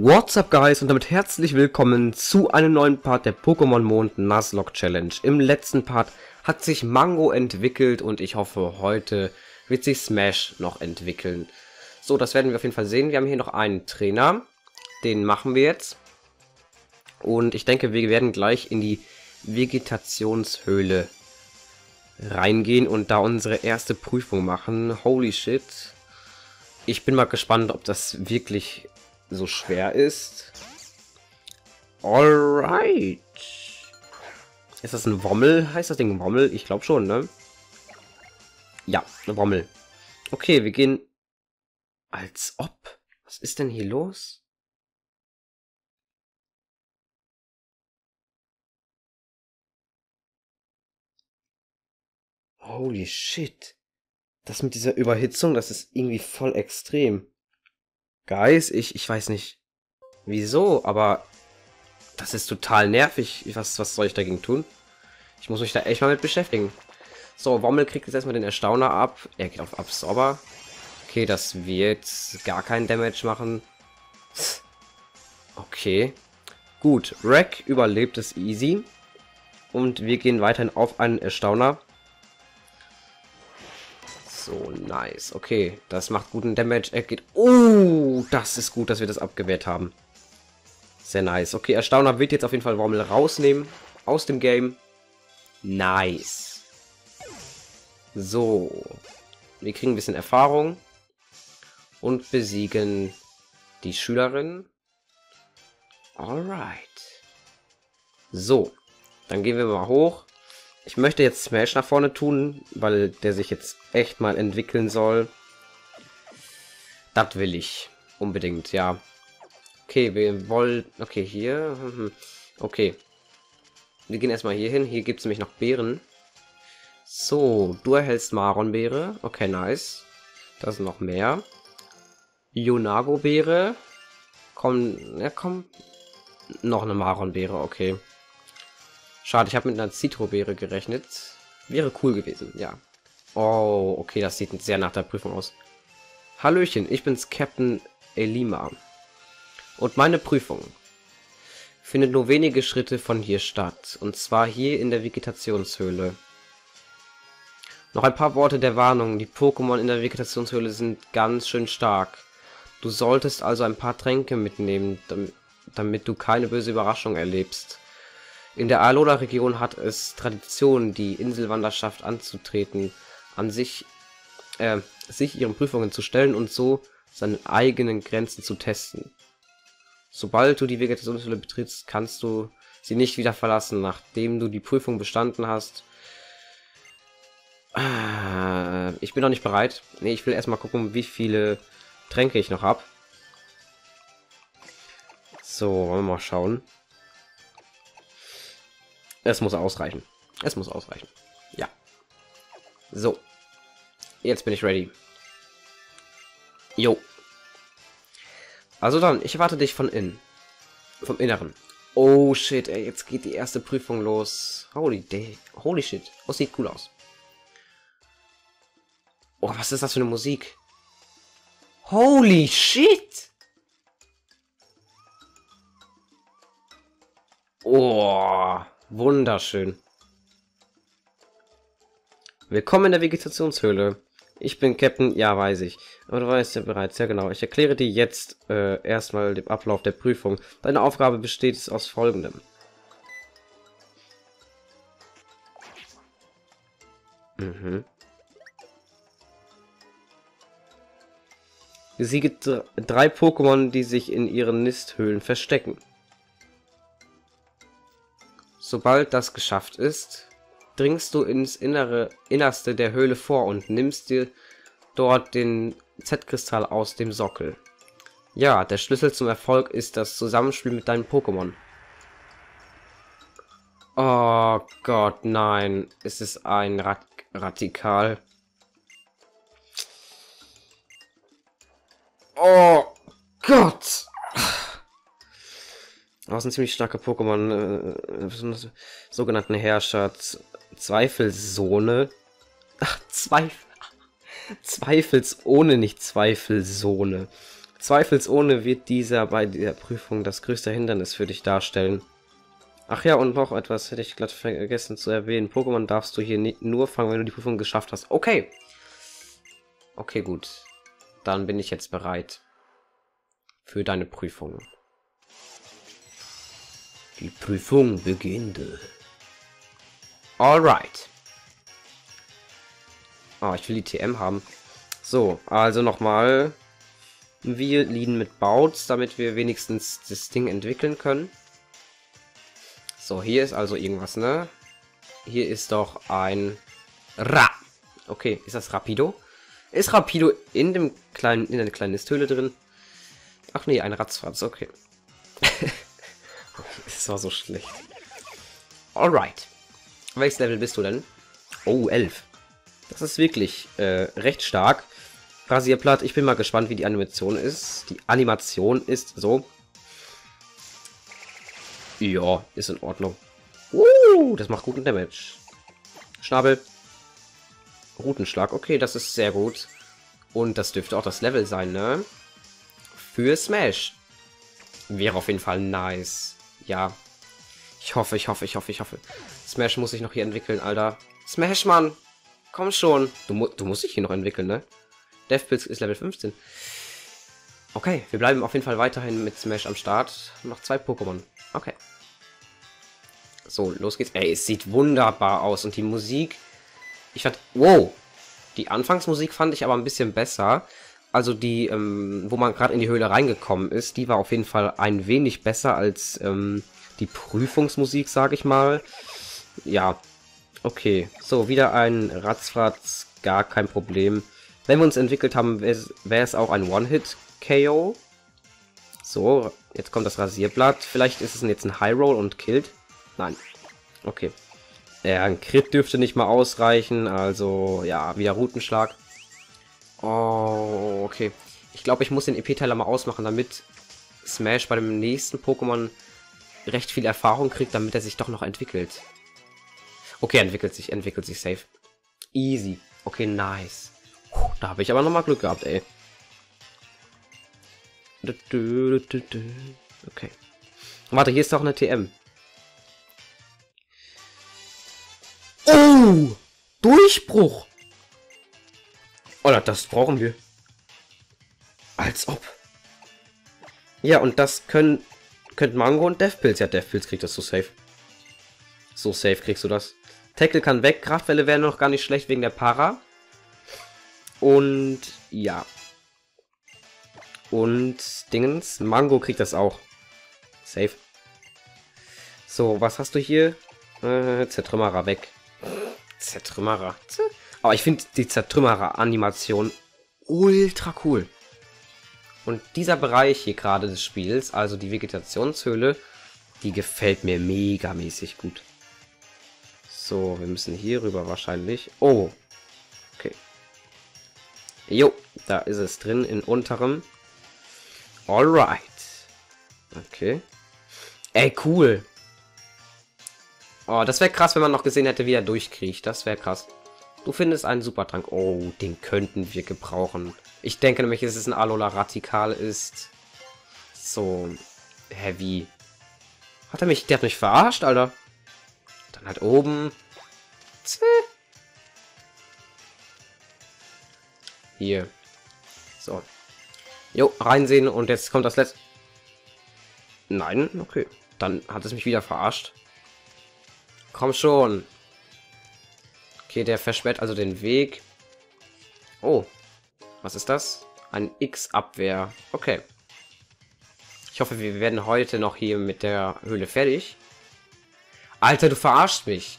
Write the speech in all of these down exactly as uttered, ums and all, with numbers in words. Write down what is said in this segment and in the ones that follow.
What's up guys und damit herzlich willkommen zu einem neuen Part der Pokémon Mond Nuzlocke Challenge. Im letzten Part hat sich Mango entwickelt und ich hoffe, heute wird sich Smash noch entwickeln. So, das werden wir auf jeden Fall sehen. Wir haben hier noch einen Trainer, den machen wir jetzt. Und ich denke, wir werden gleich in die Vegetationshöhle reingehen und da unsere erste Prüfung machen. Holy shit. Ich bin mal gespannt, ob das wirklich so schwer ist. Alright. Ist das ein Wommel? Heißt das Ding Wommel? Ich glaube schon, ne? Ja, eine Wommel. Okay, wir gehen... Als ob. Was ist denn hier los? Holy shit. Das mit dieser Überhitzung, das ist irgendwie voll extrem. Guys, ich, ich weiß nicht wieso, aber das ist total nervig. Was, was soll ich dagegen tun? Ich muss mich da echt mal mit beschäftigen. So, Wommel kriegt jetzt erstmal den Erstauner ab. Er geht auf Absorber. Okay, das wird gar keinen Damage machen. Okay. Gut, Rack überlebt es easy. Und wir gehen weiterhin auf einen Erstauner. So, nice. Okay, das macht guten Damage. Er geht... Oh, das ist gut, dass wir das abgewehrt haben. Sehr nice. Okay, Erstauner wird jetzt auf jeden Fall Wommel rausnehmen aus dem Game. Nice. So. Wir kriegen ein bisschen Erfahrung. Und besiegen die Schülerin. Alright. So. Dann gehen wir mal hoch. Ich möchte jetzt Smash nach vorne tun, weil der sich jetzt echt mal entwickeln soll. Das will ich. Unbedingt, ja. Okay, wir wollen... Okay, hier. Okay. Wir gehen erstmal hier hin. Hier gibt es nämlich noch Beeren. So, du erhältst Maronbeere. Okay, nice. Da sind noch mehr. Ionago-Beere. Komm, ja komm. Noch eine Maronbeere, okay. Schade, ich habe mit einer Citrobeere gerechnet. Wäre cool gewesen, ja. Oh, okay, das sieht sehr nach der Prüfung aus. Hallöchen, ich bin's Captain Elima. Und meine Prüfung findet nur wenige Schritte von hier statt. Und zwar hier in der Vegetationshöhle. Noch ein paar Worte der Warnung. Die Pokémon in der Vegetationshöhle sind ganz schön stark. Du solltest also ein paar Tränke mitnehmen, damit, damit du keine böse Überraschung erlebst. In der Alola-Region hat es Tradition, die Inselwanderschaft anzutreten, an sich, äh, sich ihren Prüfungen zu stellen und so seine eigenen Grenzen zu testen. Sobald du die Vegetationshöhle betrittst, kannst du sie nicht wieder verlassen, nachdem du die Prüfung bestanden hast. Ah, ich bin noch nicht bereit. Nee, ich will erstmal gucken, wie viele Tränke ich noch habe. So, wollen wir mal schauen. Es muss ausreichen. Es muss ausreichen. Ja. So. Jetzt bin ich ready. Jo. Also dann, ich erwarte dich von innen. Vom Inneren. Oh shit, ey, jetzt geht die erste Prüfung los. Holy day. Holy shit. Oh, sieht cool aus. Oh, was ist das für eine Musik? Holy shit! Oh. Wunderschön. Willkommen in der Vegetationshöhle. Ich bin Captain, ja, weiß ich. Aber du weißt ja bereits, ja genau. Ich erkläre dir jetzt äh, erstmal den Ablauf der Prüfung. Deine Aufgabe besteht aus folgendem. Mhm. Besiege drei Pokémon, die sich in ihren Nisthöhlen verstecken. Sobald das geschafft ist, dringst du ins innere Innerste der Höhle vor und nimmst dir dort den Z-Kristall aus dem Sockel. Ja, der Schlüssel zum Erfolg ist das Zusammenspiel mit deinen Pokémon. Oh Gott, nein. Es ist ein Rat Radikal. Oh Gott! Das sind ziemlich starke Pokémon, äh, sogenannten Herrscher, Zweifelssohne. Ach, Zweifel. Zweifels ohne nicht Zweifelsohne. Zweifelsohne wird dieser bei der Prüfung das größte Hindernis für dich darstellen. Ach ja, und noch etwas hätte ich glatt vergessen zu erwähnen. Pokémon darfst du hier nicht nur fangen, wenn du die Prüfung geschafft hast. Okay. Okay, gut. Dann bin ich jetzt bereit für deine Prüfung. Die Prüfung beginnt. Alright. Ah, ich will die T M haben. So, also nochmal. Wir liegen mit Bouts, damit wir wenigstens das Ding entwickeln können. So, hier ist also irgendwas, ne? Hier ist doch ein Ra. Okay, ist das Rapido? Ist Rapido in dem kleinen, in der kleinen Nisthöhle drin? Ach nee, ein Ratzfatz, okay. Das war so schlecht. Alright. Welches Level bist du denn? Oh, elf. Das ist wirklich äh, recht stark. Rasierblatt, ich bin mal gespannt, wie die Animation ist. Die Animation ist so. Ja, ist in Ordnung. Uh, das macht guten Damage. Schnabel. Rutenschlag, okay, das ist sehr gut. Und das dürfte auch das Level sein, ne? Für Smash. Wäre auf jeden Fall nice. Ja. Ich hoffe, ich hoffe, ich hoffe, ich hoffe. Smash muss sich noch hier entwickeln, Alter. Smash, Mann. Komm schon. Du, mu du musst dich hier noch entwickeln, ne? DevPilz ist Level fünfzehn. Okay, wir bleiben auf jeden Fall weiterhin mit Smash am Start. Noch zwei Pokémon. Okay. So, los geht's. Ey, es sieht wunderbar aus. Und die Musik... Ich fand... Wow! Die Anfangsmusik fand ich aber ein bisschen besser. Also die, ähm, wo man gerade in die Höhle reingekommen ist, die war auf jeden Fall ein wenig besser als ähm, die Prüfungsmusik, sage ich mal. Ja, okay. So, wieder ein Ratzfratz, gar kein Problem. Wenn wir uns entwickelt haben, wäre es auch ein One-Hit-K O. So, jetzt kommt das Rasierblatt. Vielleicht ist es jetzt ein High-Roll und killt. Nein. Okay. Ja, ein Crit dürfte nicht mal ausreichen. Also, ja, wieder Rutenschlag. Oh, okay. Ich glaube, ich muss den E P-Teiler mal ausmachen, damit Smash bei dem nächsten Pokémon recht viel Erfahrung kriegt, damit er sich doch noch entwickelt. Okay, entwickelt sich, entwickelt sich safe. Easy. Okay, nice. Puh, da habe ich aber noch mal Glück gehabt, ey. Okay. Warte, hier ist doch eine T M. Oh! Durchbruch! Oder das brauchen wir. Als ob. Ja, und das können, können Mango und DevPilz. Ja, DevPilz kriegt das so safe. So safe kriegst du das. Tackle kann weg. Kraftwelle wäre noch gar nicht schlecht wegen der Para. Und ja. Und Dingens. Mango kriegt das auch. Safe. So, was hast du hier? Äh, Zertrümmerer weg. Zertrümmerer. Aber ich finde die Zertrümmerer-Animation ultra cool. Und dieser Bereich hier gerade des Spiels, also die Vegetationshöhle, die gefällt mir megamäßig gut. So, wir müssen hier rüber wahrscheinlich. Oh. Okay. Jo, da ist es drin, in unterem. Alright. Okay. Ey, cool. Oh, das wäre krass, wenn man noch gesehen hätte, wie er durchkriecht. Das wäre krass. Du findest einen Supertrank. Oh, den könnten wir gebrauchen. Ich denke nämlich, dass es ein Alola Radikal ist. So. Heavy. Hat er mich... Der hat mich verarscht, Alter. Dann halt oben. Hier. So. Jo, reinsehen und jetzt kommt das letzte. Nein, okay. Dann hat es mich wieder verarscht. Komm schon. Okay, der versperrt also den Weg. Oh. Was ist das? Ein X-Abwehr. Okay. Ich hoffe, wir werden heute noch hier mit der Höhle fertig. Alter, du verarschst mich.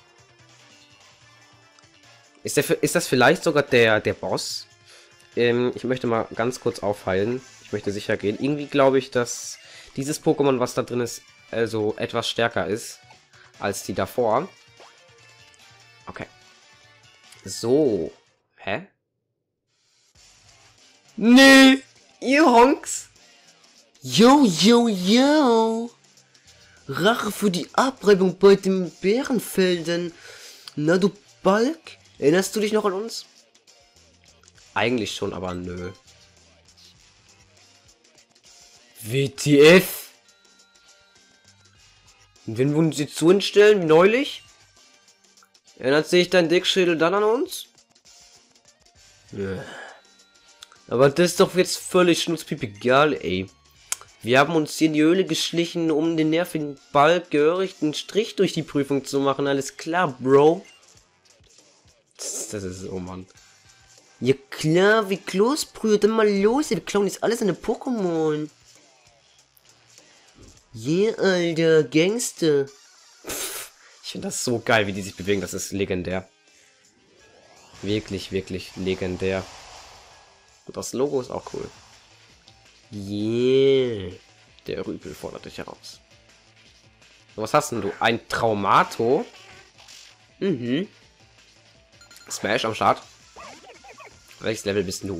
Ist, der, ist das vielleicht sogar der, der Boss? Ähm, ich möchte mal ganz kurz aufheilen. Ich möchte sicher gehen. Irgendwie glaube ich, dass dieses Pokémon, was da drin ist, also etwas stärker ist als die davor. Okay. So. Hä? Nee! Ihr Honks! Yo, yo, yo! Rache für die Abreibung bei den Bärenfelden. Na du Balk? Erinnerst du dich noch an uns? Eigentlich schon, aber nö. W T F? Wenn wir uns jetzt so hinstellen wie neulich? Erinnert sich dein Dickschädel dann an uns? Ja. Aber das ist doch jetzt völlig schnutzpiep egal, ey. Wir haben uns hier in die Höhle geschlichen, um den nervigen Balk gehörigen Strich durch die Prüfung zu machen. Alles klar, Bro. Das, das ist so, Mann. Ja klar, wie Klos, Brüder, dann mal los. Wir klauen jetzt alles in eine Pokémon. Yeah, Alter, Gangster. Pff, ich finde das so geil, wie die sich bewegen. Das ist legendär. Wirklich, wirklich legendär. Und das Logo ist auch cool. Yeah. Der Rüpel fordert dich heraus. So, was hast denn du? Ein Traumato? Mhm. Smash am Start. Welches Level bist du?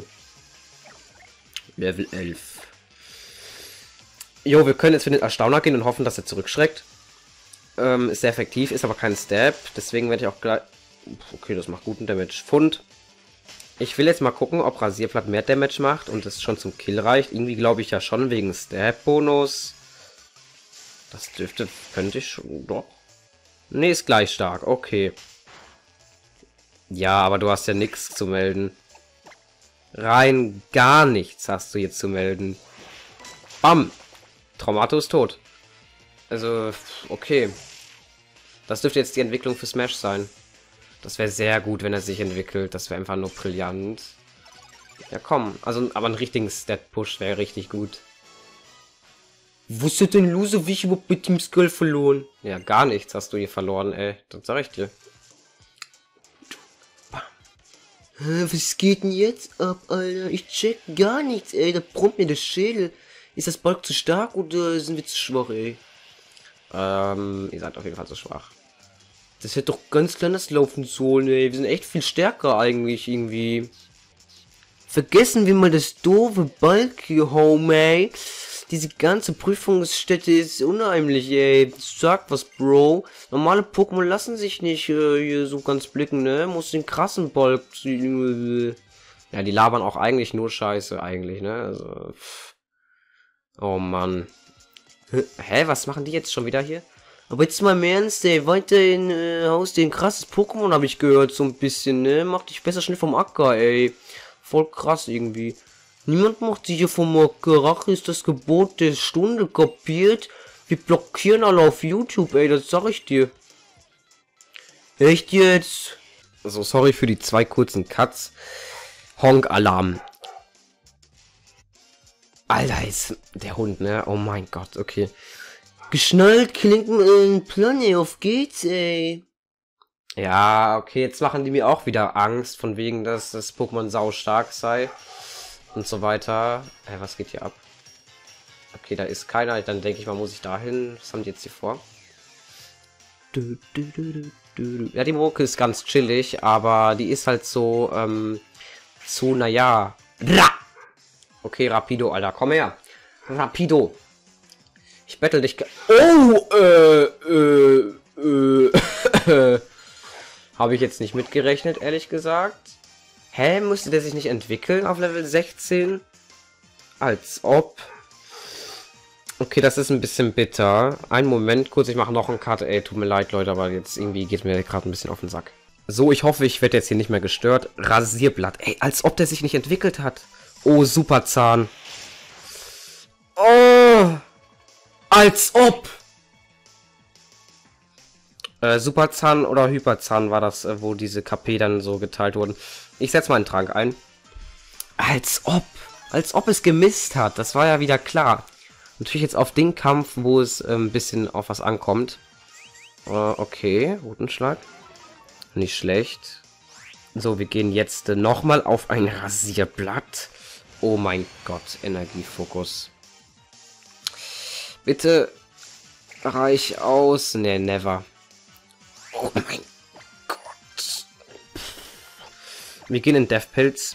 Level elf. Jo, wir können jetzt für den Erstauner gehen und hoffen, dass er zurückschreckt. Ähm, ist sehr effektiv, ist aber kein Stab. Deswegen werde ich auch gleich... Okay, das macht guten Damage. Pfund. Ich will jetzt mal gucken, ob Rasierblatt mehr Damage macht und es schon zum Kill reicht. Irgendwie glaube ich ja schon wegen Stab-Bonus. Das dürfte... Könnte ich schon... Doch. Nee, ist gleich stark. Okay. Ja, aber du hast ja nichts zu melden. Rein gar nichts hast du jetzt zu melden. Bam! Traumato ist tot. Also, okay. Das dürfte jetzt die Entwicklung für Smash sein. Das wäre sehr gut, wenn er sich entwickelt. Das wäre einfach nur brillant. Ja, komm. Also, aber einen richtigen Stat-Push wäre richtig gut. Wo ist denn Loser, wie ich überhaupt mit Team Skull verloren? Ja, gar nichts hast du hier verloren, ey. Das sag ich dir. Was geht denn jetzt ab, Alter? Ich check gar nichts, ey. Da brummt mir der Schädel. Ist das Balk zu stark oder sind wir zu schwach, ey? Ähm, ihr seid auf jeden Fall zu schwach. Das hätte doch ganz kleines laufen sollen, ey. Wir sind echt viel stärker eigentlich irgendwie. Vergessen wir mal das doofe Balk hier, Homie. Diese ganze Prüfungsstätte ist unheimlich, ey. Sag was, Bro. Normale Pokémon lassen sich nicht äh, hier so ganz blicken, ne? Muss den krassen Balk... Ja, die labern auch eigentlich nur Scheiße, eigentlich, ne? Also... Pff. Oh, Mann. Hä, was machen die jetzt schon wieder hier? Aber jetzt mal im Ernst, ey. Weiterhin äh, Haus den krasses Pokémon, habe ich gehört, so ein bisschen, ne? Mach dich besser schnell vom Acker, ey. Voll krass irgendwie. Niemand macht sich hier vom Acker. Rache ist das Gebot der Stunde, kapiert? Wir blockieren alle auf YouTube, ey, das sag ich dir. Echt jetzt? Also, sorry für die zwei kurzen Cuts. Honk-Alarm. Alter, ist der Hund, ne? Oh mein Gott, okay. Geschnallt, klinken in Plane, auf geht's, ey. Ja, okay, jetzt machen die mir auch wieder Angst, von wegen, dass das Pokémon sau stark sei. Und so weiter. Äh, was geht hier ab? Okay, da ist keiner. Dann denke ich mal, muss ich dahin. Was haben die jetzt hier vor? Ja, die Moke ist ganz chillig, aber die ist halt so, ähm, zu, naja. Okay, Rapido, Alter, komm her. Rapido. Ich bettel dich. Oh, äh, äh, äh. Habe ich jetzt nicht mitgerechnet, ehrlich gesagt. Hä, musste der sich nicht entwickeln auf Level sechzehn? Als ob. Okay, das ist ein bisschen bitter. Einen Moment, kurz, ich mache noch einen Cut. Ey, tut mir leid, Leute, aber jetzt irgendwie geht mir gerade ein bisschen auf den Sack. So, ich hoffe, ich werde jetzt hier nicht mehr gestört. Rasierblatt. Ey, als ob der sich nicht entwickelt hat. Oh, Superzahn. Oh. Als ob. Äh, Superzahn oder Hyperzahn war das, äh, wo diese K P dann so geteilt wurden. Ich setze mal einen Trank ein. Als ob. Als ob es gemisst hat. Das war ja wieder klar. Natürlich jetzt auf den Kampf, wo es äh, ein bisschen auf was ankommt. Äh, okay, Rotenschlag. Nicht schlecht. So, wir gehen jetzt äh, nochmal auf ein Rasierblatt. Oh mein Gott, Energiefokus. Bitte reich aus. Ne, never. Oh mein Gott. Wir gehen in Deathpilz.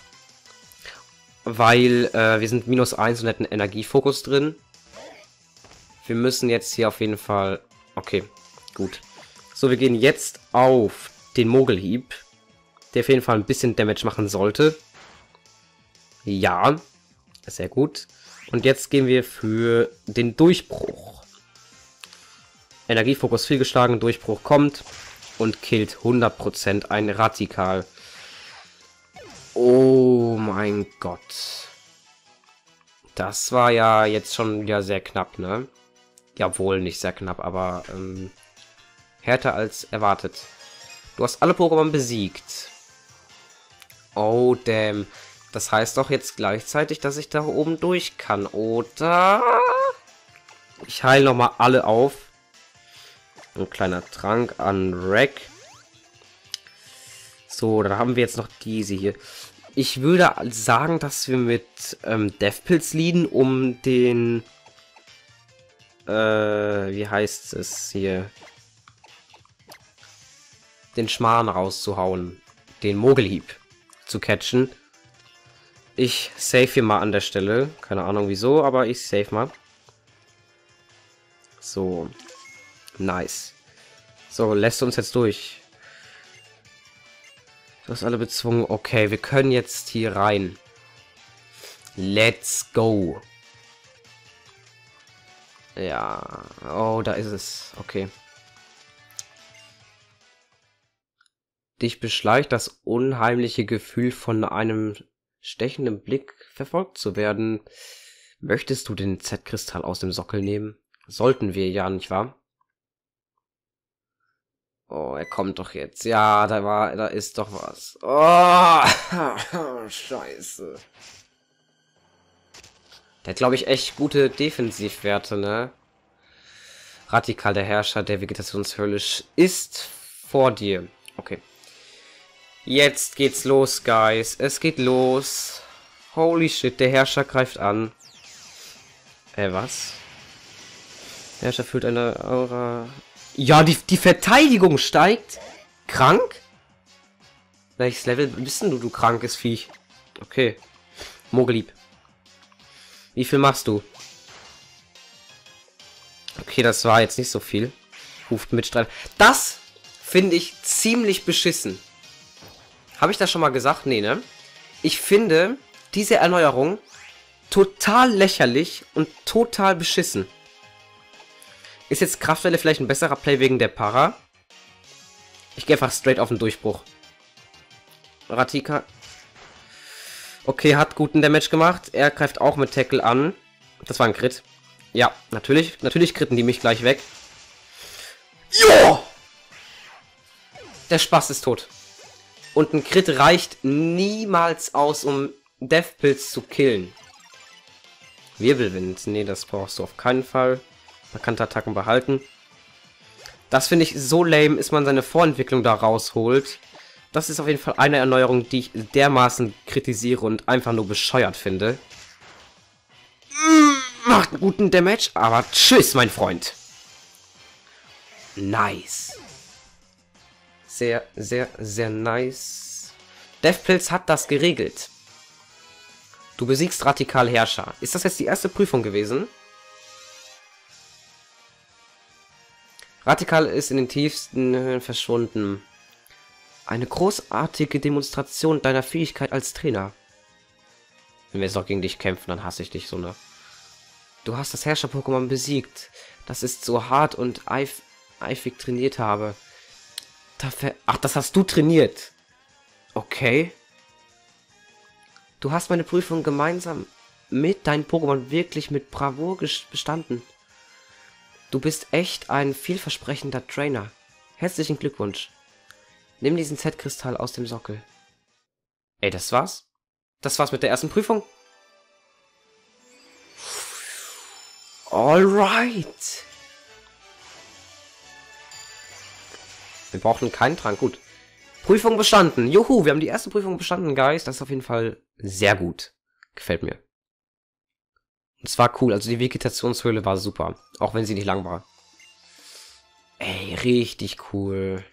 Weil äh, wir sind minus eins und hätten Energiefokus drin. Wir müssen jetzt hier auf jeden Fall... Okay, gut. So, wir gehen jetzt auf den Mogelhieb. Der auf jeden Fall ein bisschen Damage machen sollte. Ja, sehr gut. Und jetzt gehen wir für den Durchbruch. Energiefokus fehlgeschlagen, Durchbruch kommt und killt hundert Prozent ein Radikal. Oh mein Gott. Das war ja jetzt schon wieder sehr knapp, ne? Jawohl, nicht sehr knapp, aber ähm, härter als erwartet. Du hast alle Pokémon besiegt. Oh, damn. Das heißt doch jetzt gleichzeitig, dass ich da oben durch kann, oder? Ich heile nochmal alle auf. Ein kleiner Trank an Rack. So, dann haben wir jetzt noch diese hier. Ich würde sagen, dass wir mit ähm, Deathpilz leaden, um den... Äh, wie heißt es hier? Den Schmarrn rauszuhauen. Den Mogelhieb zu catchen. Ich save hier mal an der Stelle. Keine Ahnung wieso, aber ich save mal. So. Nice. So, lässt uns jetzt durch. Du hast alle bezwungen. Okay, wir können jetzt hier rein. Let's go. Ja. Oh, da ist es. Okay. Dich beschleicht das unheimliche Gefühl, von einem stechenden Blick verfolgt zu werden. Möchtest du den Z-Kristall aus dem Sockel nehmen? Sollten wir ja, nicht wahr? Oh, er kommt doch jetzt. Ja, da war, da ist doch was. Oh, scheiße. Der hat, glaube ich, echt gute Defensivwerte, ne? Radikal, der Herrscher der Vegetationshölle, ist vor dir. Okay. Jetzt geht's los, Guys. Es geht los. Holy shit, der Herrscher greift an. Äh, was? Der Herrscher fühlt eine Aura... Ja, die, die Verteidigung steigt. Krank? Welches Level bist denn du, du krankes Viech? Okay. Mogellieb. Wie viel machst du? Okay, das war jetzt nicht so viel. Ruft Mitstreit. Das finde ich ziemlich beschissen. Habe ich das schon mal gesagt? Nee, ne? Ich finde diese Erneuerung total lächerlich und total beschissen. Ist jetzt Kraftwelle vielleicht ein besserer Play wegen der Para? Ich gehe einfach straight auf den Durchbruch. Ratika. Okay, hat guten Damage gemacht. Er greift auch mit Tackle an. Das war ein Crit. Ja, natürlich. Natürlich kritten die mich gleich weg. Jo! Der Spaß ist tot. Und ein Crit reicht niemals aus, um Deathpilz zu killen. Wirbelwind. Nee, das brauchst du auf keinen Fall. Markante Attacken behalten. Das finde ich so lame, ist man seine Vorentwicklung da rausholt. Das ist auf jeden Fall eine Erneuerung, die ich dermaßen kritisiere und einfach nur bescheuert finde. Macht einen guten Damage, aber tschüss, mein Freund. Nice. Sehr, sehr, sehr nice. Deathpilz hat das geregelt. Du besiegst Radikal Herrscher. Ist das jetzt die erste Prüfung gewesen? Radikal ist in den tiefsten Höhen verschwunden. Eine großartige Demonstration deiner Fähigkeit als Trainer. Wenn wir jetzt noch gegen dich kämpfen, dann hasse ich dich so, ne? Du hast das Herrscher-Pokémon besiegt. Das ist so hart und eif eifrig trainiert habe. Dafür Ach, das hast du trainiert. Okay. Du hast meine Prüfung gemeinsam mit deinen Pokémon wirklich mit Bravour bestanden. Du bist echt ein vielversprechender Trainer. Herzlichen Glückwunsch. Nimm diesen Z-Kristall aus dem Sockel. Ey, das war's? Das war's mit der ersten Prüfung? Alright. Wir brauchen keinen Trank. Gut. Prüfung bestanden. Juhu, wir haben die erste Prüfung bestanden, Guys. Das ist auf jeden Fall sehr gut. Gefällt mir. Es war cool, also die Vegetationshöhle war super, auch wenn sie nicht lang war. Ey, richtig cool.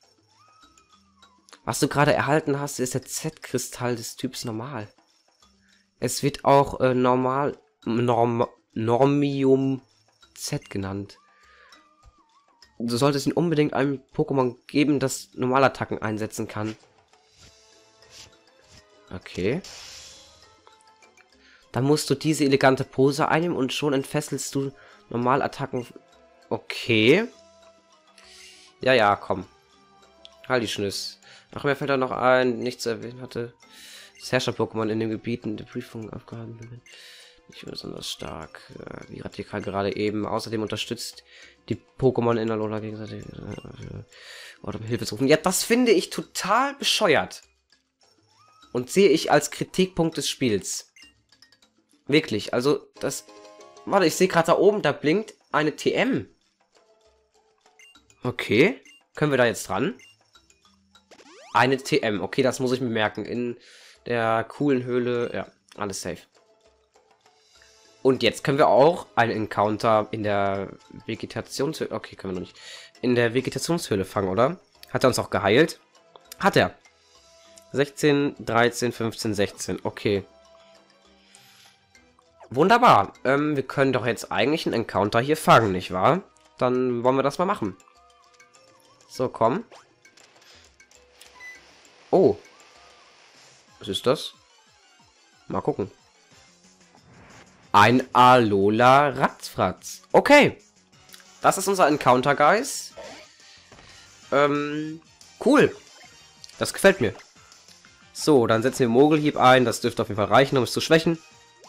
Was du gerade erhalten hast, ist der Z-Kristall des Typs normal. Es wird auch äh, normal Norm, Normium Z genannt. Du solltest ihn unbedingt einem Pokémon geben, das Normalattacken einsetzen kann. Okay. Dann musst du diese elegante Pose einnehmen und schon entfesselst du Normalattacken. Okay. Ja, ja, komm. Halt die Schnüss. Ach, mir fällt da noch ein, nichts zu erwähnen hatte. Das Herrscher-Pokémon in den Gebieten der Prüfung aufgehalten wird. Nicht besonders stark. Äh, wie radikal gerade eben. Außerdem unterstützt die Pokémon in Alola gegenseitig. Äh, oder um Hilfe zu rufen. Ja, das finde ich total bescheuert. Und sehe ich als Kritikpunkt des Spiels. Wirklich, also das... Warte, ich sehe gerade da oben, da blinkt eine T M. Okay. Können wir da jetzt dran? Eine T M. Okay, das muss ich mir merken. In der coolen Höhle. Ja, alles safe. Und jetzt können wir auch einen Encounter in der Vegetationshöhle... Okay, können wir noch nicht. In der Vegetationshöhle fangen, oder? Hat er uns auch geheilt? Hat er. sechzehn, dreizehn, fünfzehn, sechzehn. Okay. Wunderbar. Ähm, wir können doch jetzt eigentlich einen Encounter hier fangen, nicht wahr? Dann wollen wir das mal machen. So, komm. Oh. Was ist das? Mal gucken. Ein Alola Ratzfratz. Okay. Das ist unser Encounter, Guys. Ähm, cool. Das gefällt mir. So, dann setzen wir Mogelhieb ein. Das dürfte auf jeden Fall reichen, um es zu schwächen.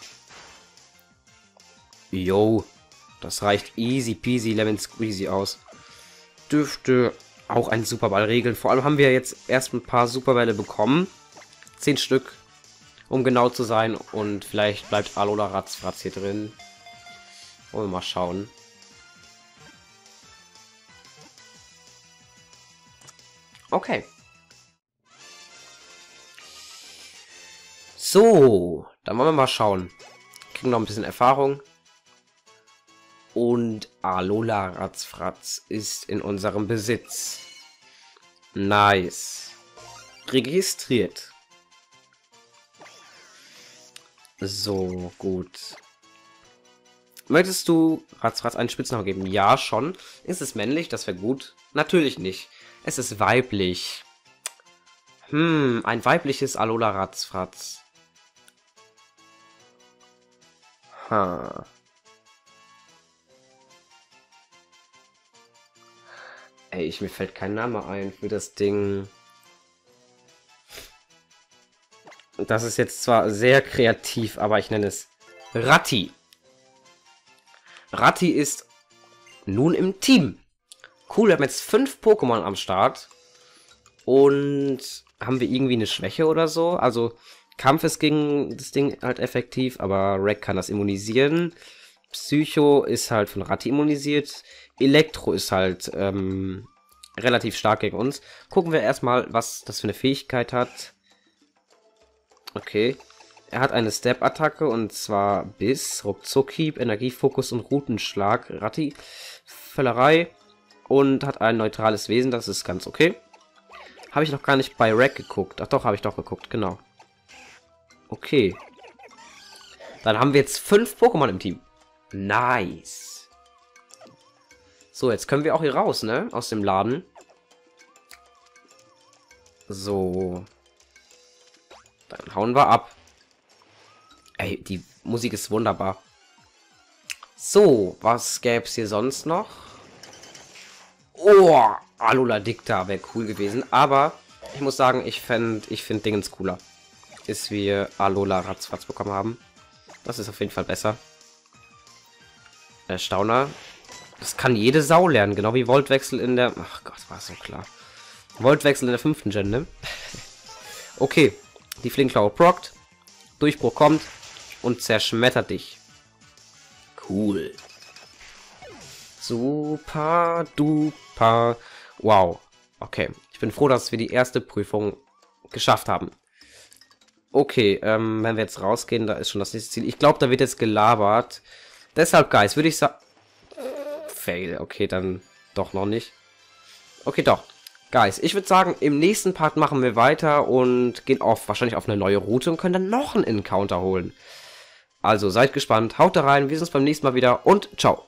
Yo. Das reicht easy peasy lemon squeezy aus. Dürfte auch ein Superball regeln. Vor allem haben wir jetzt erst ein paar Superbälle bekommen. Zehn Stück, um genau zu sein. Und vielleicht bleibt Alola Ratzfratz hier drin. Wollen wir mal schauen. Okay. So, dann wollen wir mal schauen. Kriegen noch ein bisschen Erfahrung. Und Alola Ratzfratz ist in unserem Besitz. Nice. Registriert. So, gut. Möchtest du Ratzfratz einen Spitznamen geben? Ja, schon. Ist es männlich? Das wäre gut. Natürlich nicht. Es ist weiblich. Hm, ein weibliches Alola Ratzfratz. Ha. Ey, ich, mir fällt kein Name ein für das Ding. Das ist jetzt zwar sehr kreativ, aber ich nenne es Ratti. Ratti ist nun im Team. Cool, wir haben jetzt fünf Pokémon am Start. Und haben wir irgendwie eine Schwäche oder so? Also, Kampf ist gegen das Ding halt effektiv, aber Rack kann das immunisieren. Psycho ist halt von Ratti immunisiert. Elektro ist halt ähm, relativ stark gegen uns. Gucken wir erstmal, was das für eine Fähigkeit hat. Okay. Er hat eine Step-Attacke und zwar Biss, Ruckzuckhieb, Energiefokus und Routenschlag. Ratti, Völlerei und hat ein neutrales Wesen, das ist ganz okay. Habe ich noch gar nicht bei Rack geguckt. Ach doch, habe ich doch geguckt, genau. Okay. Dann haben wir jetzt fünf Pokémon im Team. Nice. So, jetzt können wir auch hier raus, ne? Aus dem Laden. So. Dann hauen wir ab. Ey, die Musik ist wunderbar. So, was gäbe es hier sonst noch? Oh, Alola Dicta wäre cool gewesen. Aber ich muss sagen, ich finde ich find Dingens cooler. Ist wie Alola Ratzfatz bekommen haben. Das ist auf jeden Fall besser. Erstauner. Das kann jede Sau lernen, genau wie Voltwechsel in der... Ach Gott, war so klar. Voltwechsel in der fünften Gen, ne? Okay. Die Flinkklaue prockt. Durchbruch kommt. Und zerschmettert dich. Cool. Super duper. Wow. Okay. Ich bin froh, dass wir die erste Prüfung geschafft haben. Okay, ähm, wenn wir jetzt rausgehen, da ist schon das nächste Ziel. Ich glaube, da wird jetzt gelabert. Deshalb, Guys, würde ich sagen... Fail. Okay, dann doch noch nicht. Okay, doch. Guys, ich würde sagen, im nächsten Part machen wir weiter und gehen auf wahrscheinlich auf eine neue Route und können dann noch einen Encounter holen. Also, seid gespannt. Haut da rein. Wir sehen uns beim nächsten Mal wieder und ciao.